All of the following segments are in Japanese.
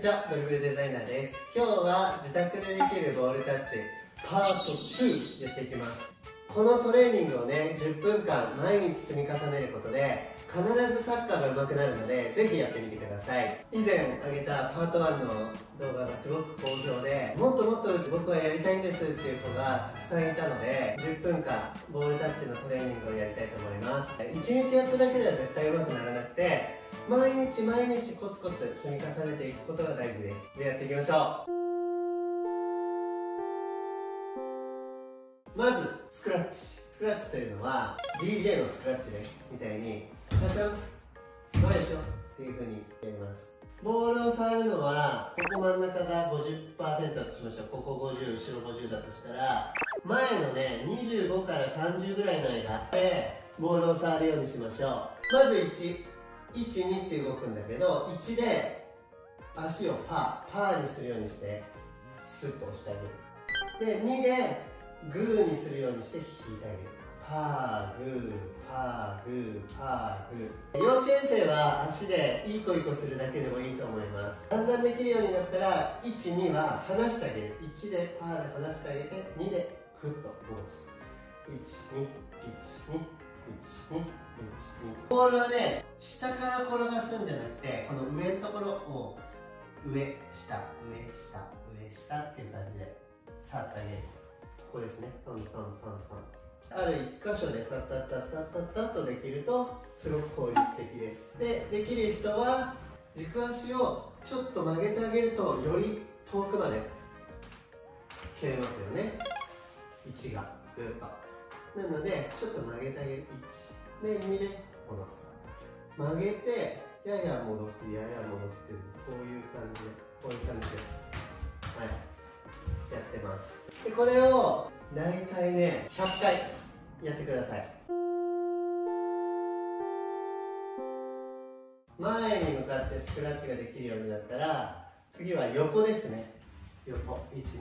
にちは、ドリブルデザイナーです。今日は自宅でできるボールタッチパート2やっていきます。このトレーニングをね、10分間毎日積み重ねることで必ずサッカーが上手くなるので、ぜひやってみてください。以前あげたパート1の動画がすごく好評で、もっともっと僕はやりたいんですっていう子がたくさんいたので、10分間ボールタッチのトレーニングをやりたいと思います。1日やっただけでは絶対上手くならなくて、毎日毎日コツコツ積み重ねていくことが大事です。で、やっていきましょう。まずスクラッチ。スクラッチというのは DJ のスクラッチですみたいにチャチャン前でしょっていう風にやります。ボールを触るのはここ真ん中が 50% だとしましょう。ここ50、後ろ50だとしたら、前のね25から30ぐらいの間でボールを触るようにしましょう。まず112って動くんだけど、1で足をパーにするようにしてスッと押してあげる。で2でグーにするようにして引いてあげる。パーグーパーグーパーグー。幼稚園生は足でいい子いい子するだけでもいいと思います。だんだんできるようになったら12は離してあげる。1でパーで離してあげて、2でグッと戻す。12121212。ボールはね、下から転がすんじゃなくて、この上のところを上下上下上下っていう感じで触ってあげる。ここですね。トントントントン。ある1箇所でタッタッタッタッタッタッとできるとすごく効率的です。で、できる人は軸足をちょっと曲げてあげるとより遠くまで蹴れますよね。1がグーッと。なのでちょっと曲げてあげる。1で2で戻す。曲げてやや戻すやや戻すっていう、こういう感じではいやってます。でこれを大体ね100回やってください。前に向かってスクラッチができるようになったら、次は横ですね。横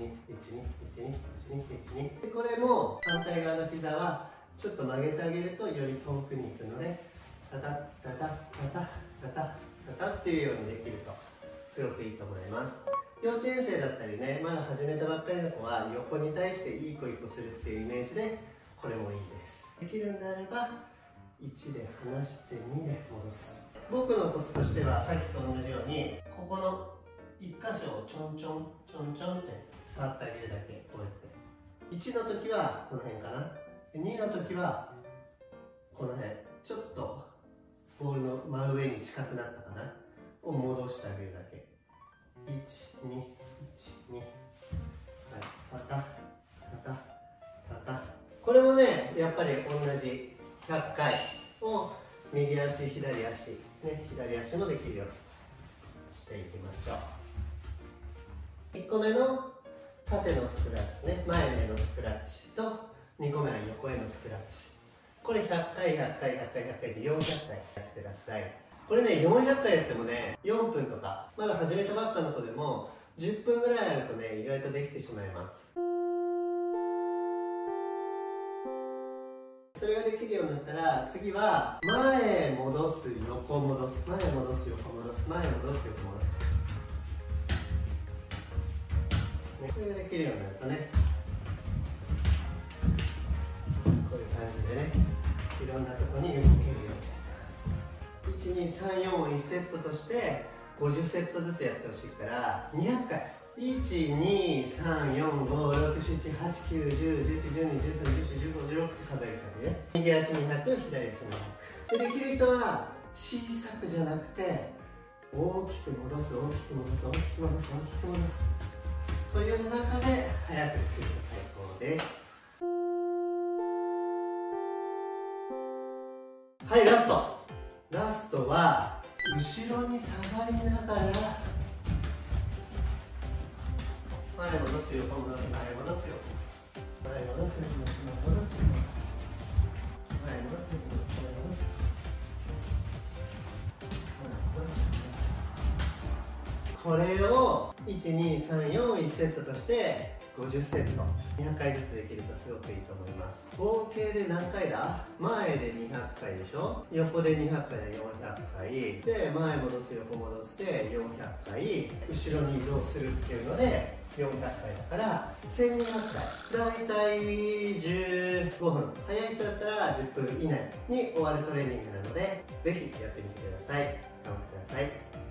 1212121212。でこれも反対側の膝はちょっと曲げてあげるとより遠くに行くので、タタッタタッタタッタタッタタッっていうようにできるとすごくいいと思います。幼稚園生だったりね、まだ始めたばっかりの子は横に対していい子いい子するっていうイメージで、これもいいです。できるんであれば1で離して2で戻す。僕のコツとしてはさっきと同じように、ここの1箇所をちょんちょんちょんちょんって触ってあげるだけ。こうやって1の時はこの辺かな、2の時はこの辺、ちょっとボールの真上に近くなったかなを戻してあげるだけ。1、2、1、2、はい、タタタタタタ。これもね、やっぱり同じ100回を右足、左足、ね、左足もできるようにしていきましょう。1個目の縦のスクラッチね、前へのスクラッチと2個目は横へのスクラッチ。これ100回、100回、100回、100回で400回やってください。これね、400回やってもね、4分とか、まだ始めたばっかの子でも10分ぐらいあるとね、意外とできてしまいます。それができるようになったら、次は前戻す、横戻す、前戻す、横戻す、前戻す、横戻す、ね、これができるようになるとね、こういう感じでね、いろんなところに動けるようになります。1、2、3、4を1セットとして50セットずつやってほしいから200回。1、2、3、4、5、6、7、8、9、10、11、12、13、14、15、16って数える感じね。右足200、左足200。で、できる人は小さくじゃなくて大きく戻す、大きく戻す、大きく戻す、大きく戻すという中で早くできると最高です。はい、ラストは後ろに下がりながら前戻す、横戻す、前戻す、横戻す、前戻す、横戻す、前戻す、横戻す、前戻す、横戻す、前戻す、これを1、2、3、4を1セットとして 50セット200回ずつできるとすごくいいと思います。合計で何回だ？前で200回でしょ、横で200回で400回で、前戻す横戻すで400回、後ろに移動するっていうので400回だから1200回、だいたい15分、早い人だったら10分以内に終わるトレーニングなので、ぜひやってみてください。頑張ってください。